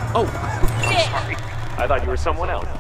Oh, I'm sorry. I thought you were someone else.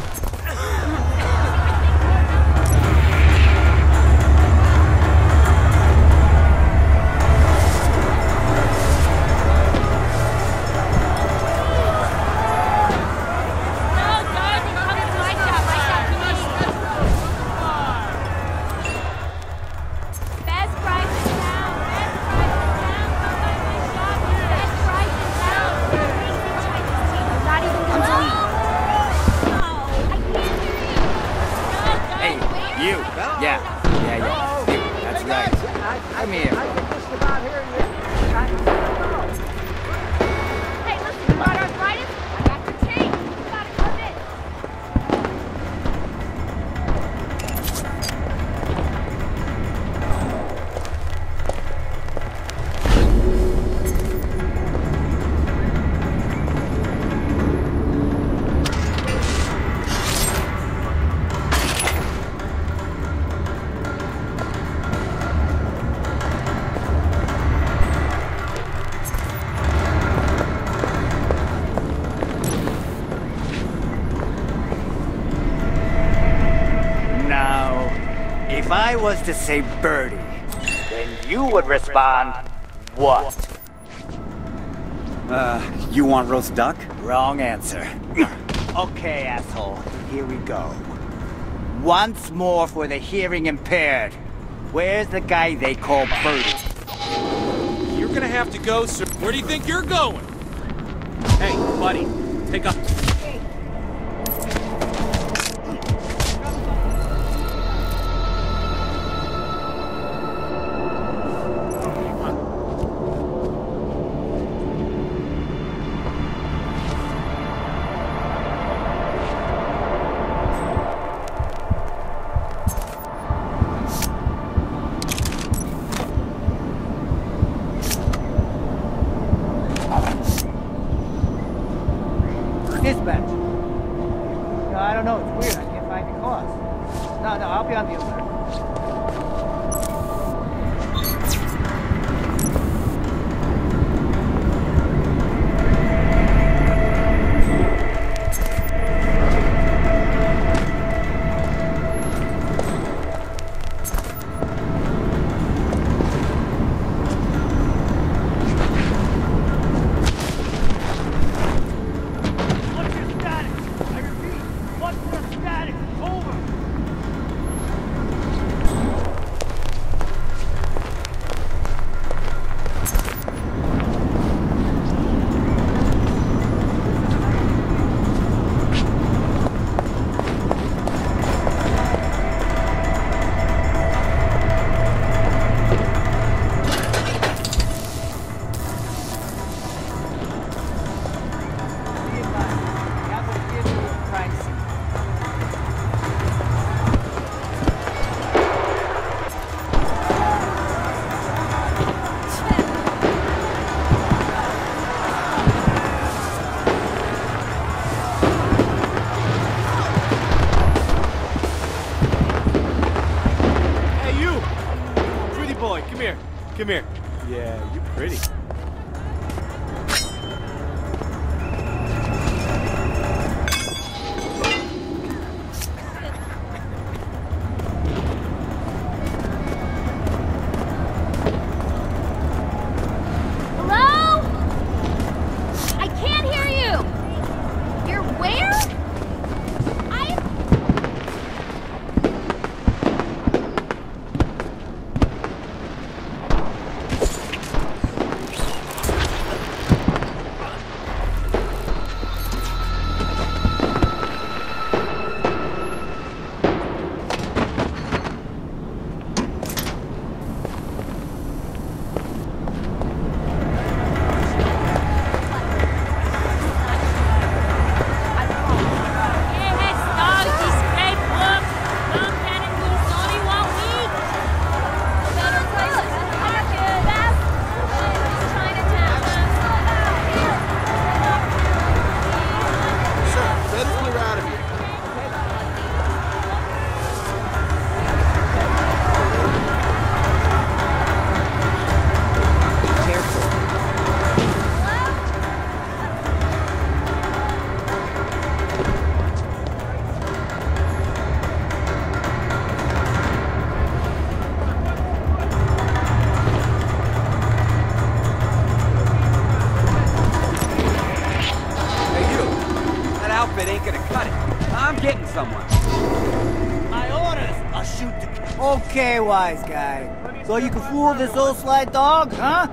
If I was to say birdie, then you would respond, what? You want roast duck? Wrong answer. Okay, asshole, here we go. Once more for the hearing impaired. Where's the guy they call Birdie? You're gonna have to go, sir. Where do you think you're going? Hey, buddy, take up. Dispatch. No, I don't know. It's weird. I can't find the cause. No, I'll be on the alert. Come here. Yeah, you're pretty. Hello? I can't hear you. You're where? gonna cut it. I'm getting someone. My orders! I'll shoot the... Okay, wise guy. So you can fool this old sly dog, huh?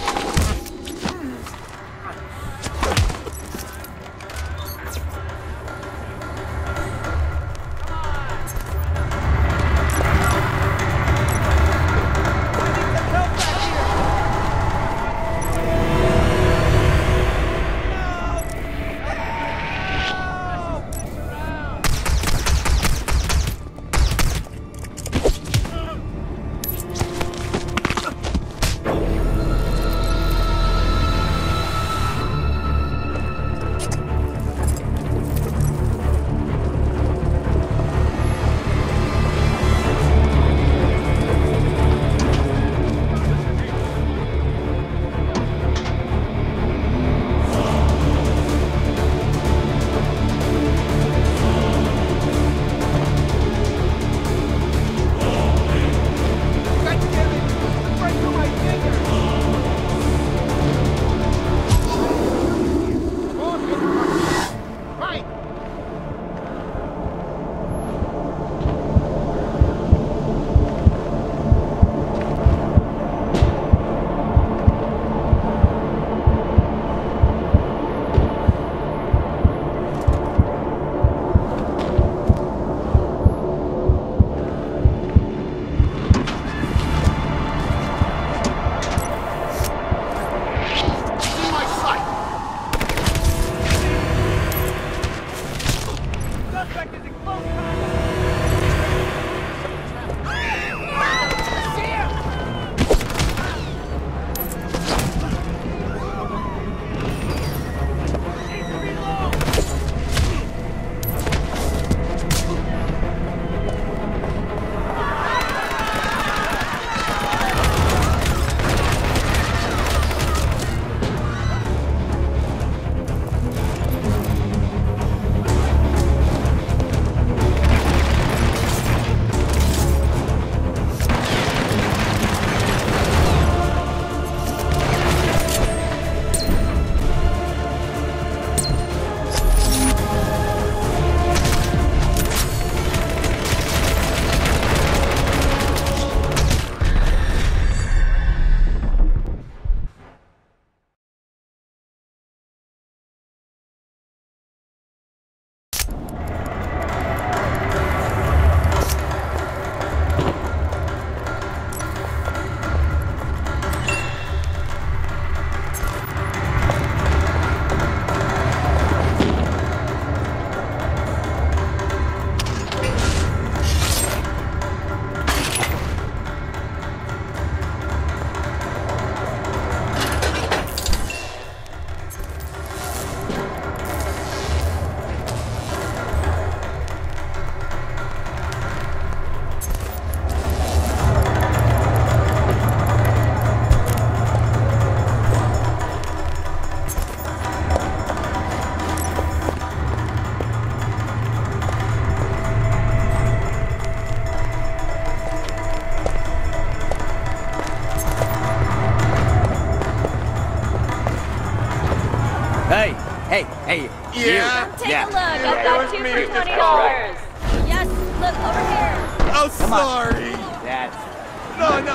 Hey, yeah. Take a look. I've got two for $20. Yes, look over here. Oh, sorry. That's... No. Come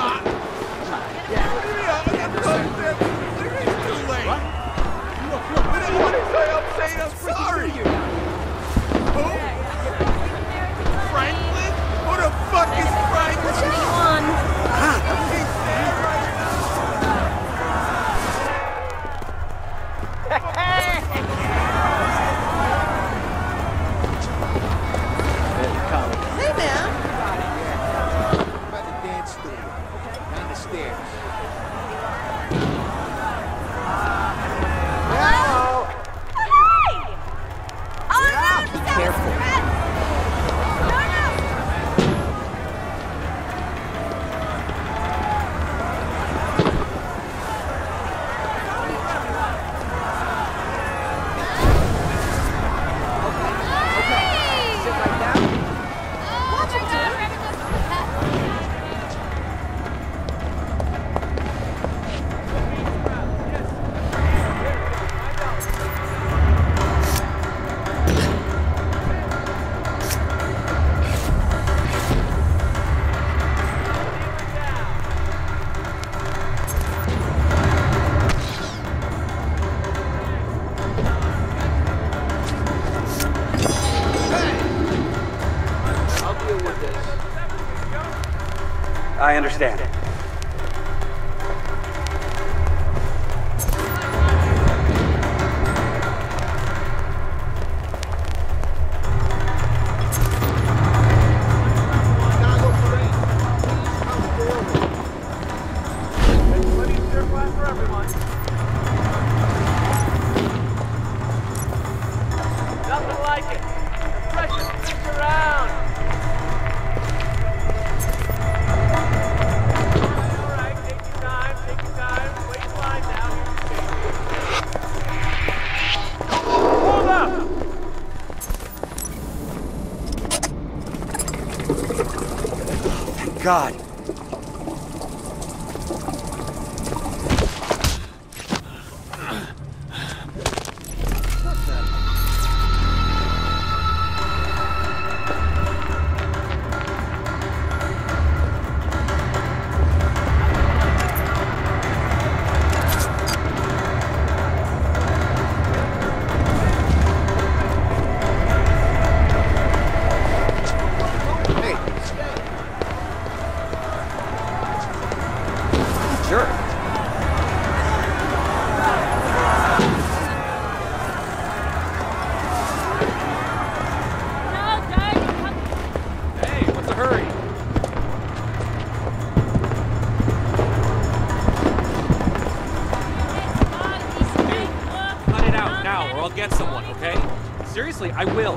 on, yeah. It's too late. I'm sorry. Who? Franklin? Who the fuck is Franklin? What you want? Hey, man. By the dance studio. Down the stairs. everyone. Nothing like it. The pressure sticks around. All right, take your time, take your time. Wait in line now. Hold up! Thank God. Get someone, okay? Seriously, I will.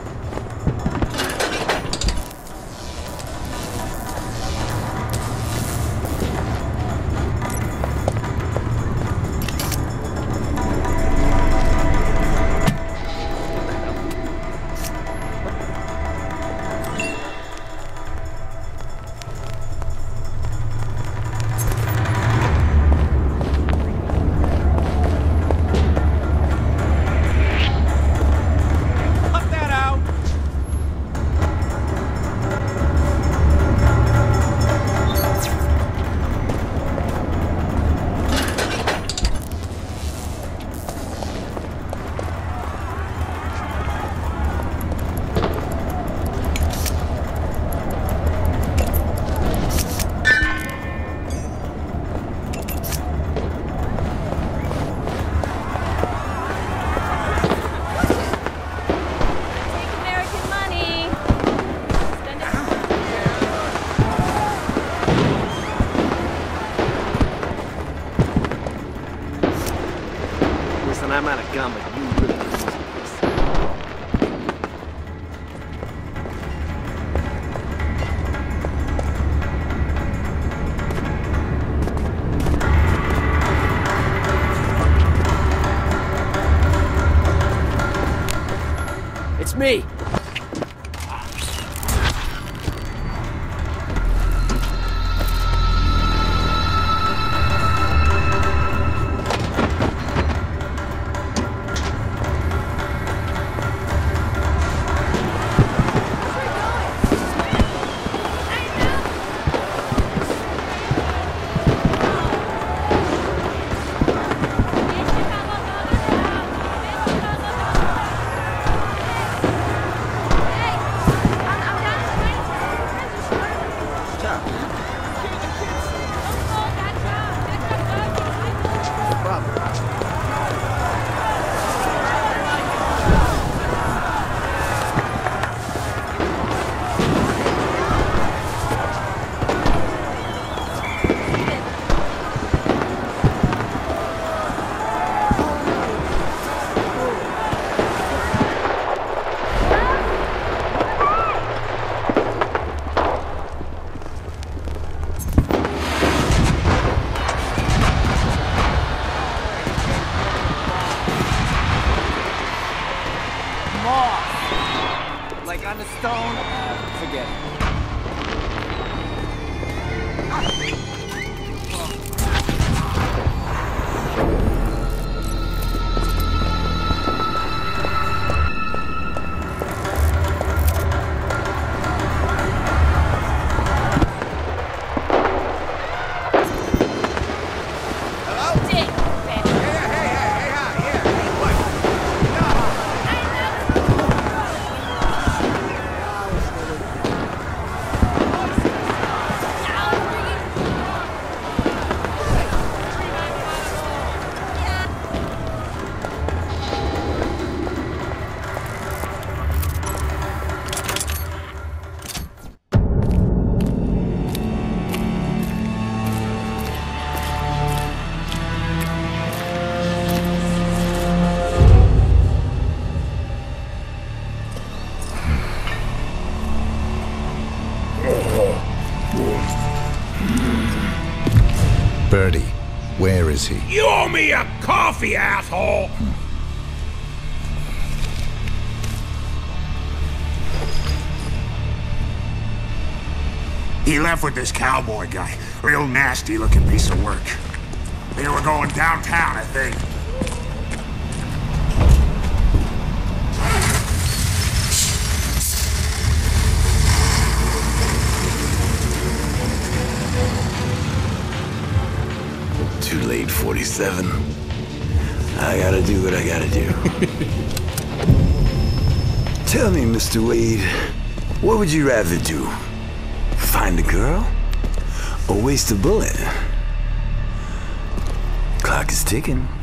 I'm out of gum, but you really need this. It's me. Like on the stone, forget it. is he? You owe me a coffee, asshole! He left with this cowboy guy. Real nasty looking piece of work. They were going downtown, I think. Too late, 47. I gotta do what I gotta do. Tell me, Mr. Wade, what would you rather do? Find a girl? Or waste a bullet? Clock is ticking.